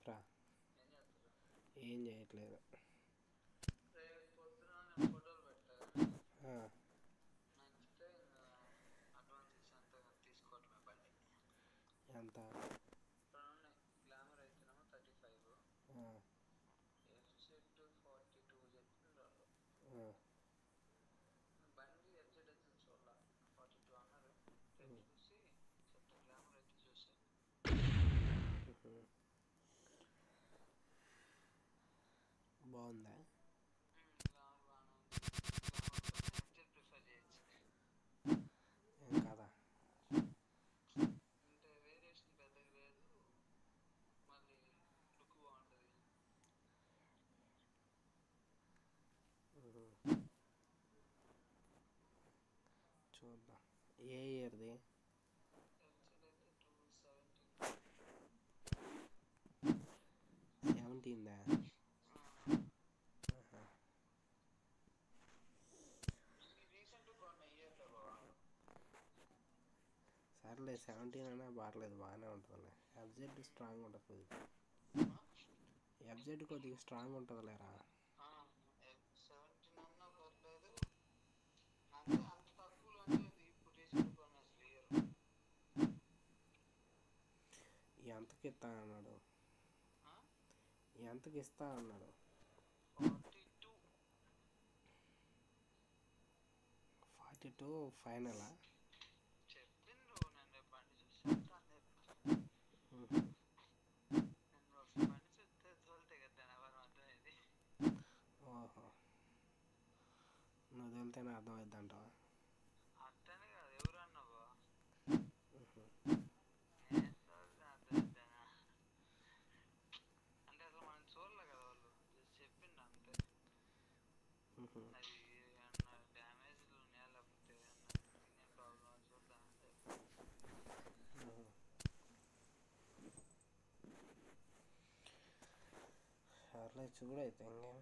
చెప్పురా. ఏం చేయట్లేదు. ఎంత? బాగుందా? ఏం కదా. చూద్దాం. ఏ ఇయర్ది? 17దా? సర్లే 17 అయినా పర్లేదు, బాగానే ఉంటుందిలే. ఎఫ్జెడ్ స్ట్రాంగ్ ఉంటుంది. ఎఫ్జెడ్ కొద్దిగా స్ట్రాంగ్ ఉంటుంది లేరా. ఎంతకి ఇస్తా అన్నాడు? 42 ఫైనలా? ఓహో, నువ్వు వెళ్తేనే అర్థమైద్ది అంటావా? సర్లే చూడైతే ఇంకేమి.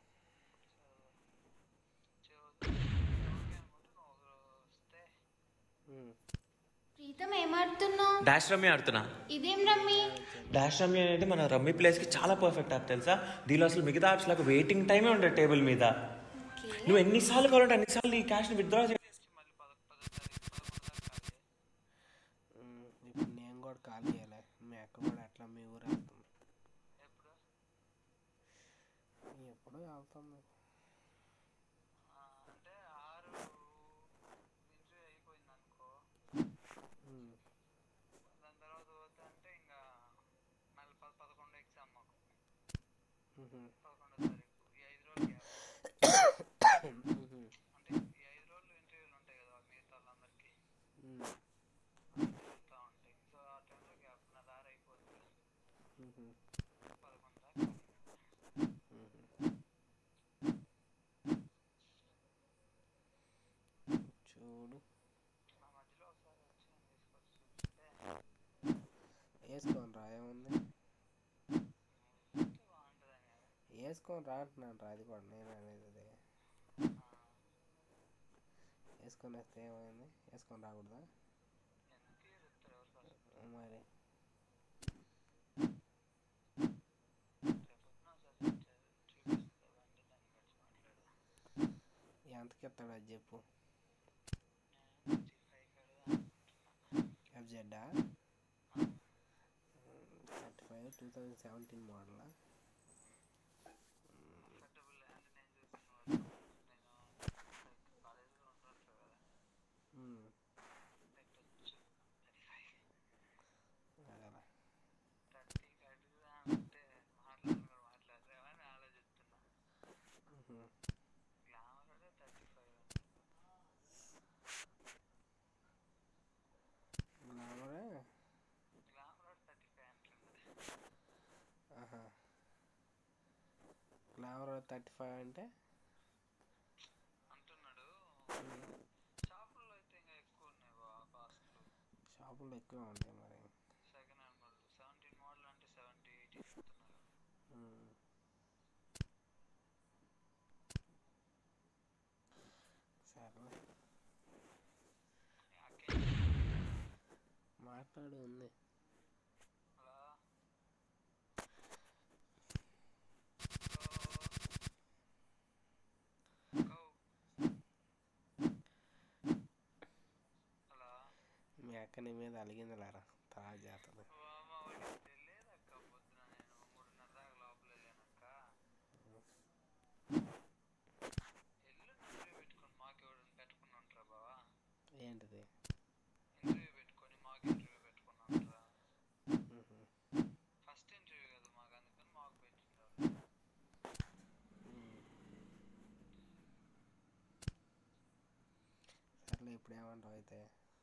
ప్రీతం ఏమాడుతున్నావు? డాష్ రమ్మీ ఆడుతున్నా. ఇదేం రమ్మీ? డాష్ రమ్మీ అనేది మన రమ్మీ ప్లేస్కి చాలా పర్ఫెక్ట్ యాప్ తెలుసా. దీనిలో అసలు మిగతా యాప్స్ లాగా వెయిటింగ్ టైమే ఉంటుంది టేబుల్ మీద. నువ్వు ఎన్నిసార్లు కావాలంటే అన్నిసార్లు ఈ క్యాష్ని విత్డ్రా చేసి ఇప్పుడు నేను కూడా కాల్ చేయాలి. మీ అక్క కూడా అట్లా మీ ఊరు వెళ్తుంది. ఎప్పుడో వెళ్తుంది. చూడు, వేసుకొని రా, ఏముంది? వేసుకొని రా అంటున్నాను రా. అది కూడా నేను అనేది అదే. వేసుకొని వస్తే ఏమైంది? వేసుకొని రాకూడదా మరి? ఎంతకి ఇస్తాడు అది చెప్పు. ఎఫ్జెడ్డా? 35 2017 మోడలా? గ్లామర్ 35 అంటే షాపుల్లో ఎక్కువ ఉంటాయి మరి. సరే మాట్లాడు ఉంది. నీ మీద అలిగిందిలేరా తర్వాత చేస్తుంది. ఏంటిది? సర్లే ఇప్పుడు ఏమంటావు అయితే?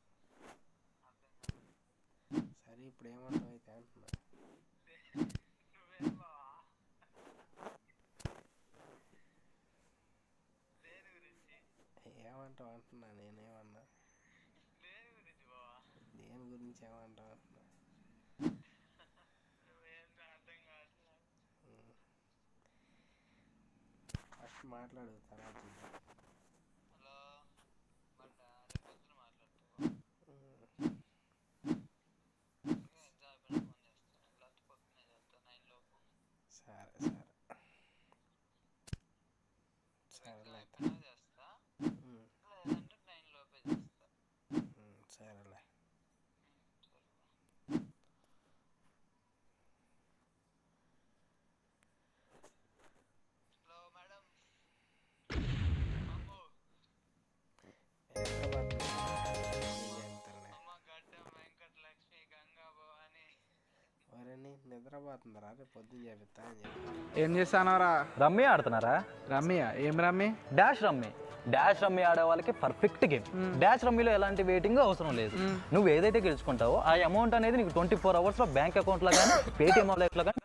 సరే ఇప్పుడు ఏమంటావు అయితే అంటున్నా. ఏమంటావు అంటున్నా. నేనేమన్నా దేని గురించి ఏమంటావు అంటున్నా. ఫస్ట్ మాట్లాడు తర్వాత చూద్దాం. సరే సరేలే సరేలే. నిద్రపోతుందిరా రేపు పొద్దున్న చేపిస్తా అని చెప్పి. ఏం చేస్తానరా? రమ్మీ ఆడుతున్నారా? రమ్మీయా? ఏం rummy? Dash rummy. Dash rummy ఆడే వాళ్ళకి పర్ఫెక్ట్ గేమ్. డాష్ రమ్మీలో ఎలాంటి వెయిటింగ్ అవసరం లేదు. నువ్వు ఏదైతే గెలుచుకుంటావో ఆ అమౌంట్ అనేది నీకు 24 hours లో బ్యాంక్ అకౌంట్ లో కానీ పేటిఎం లైఫ్ లో కానీ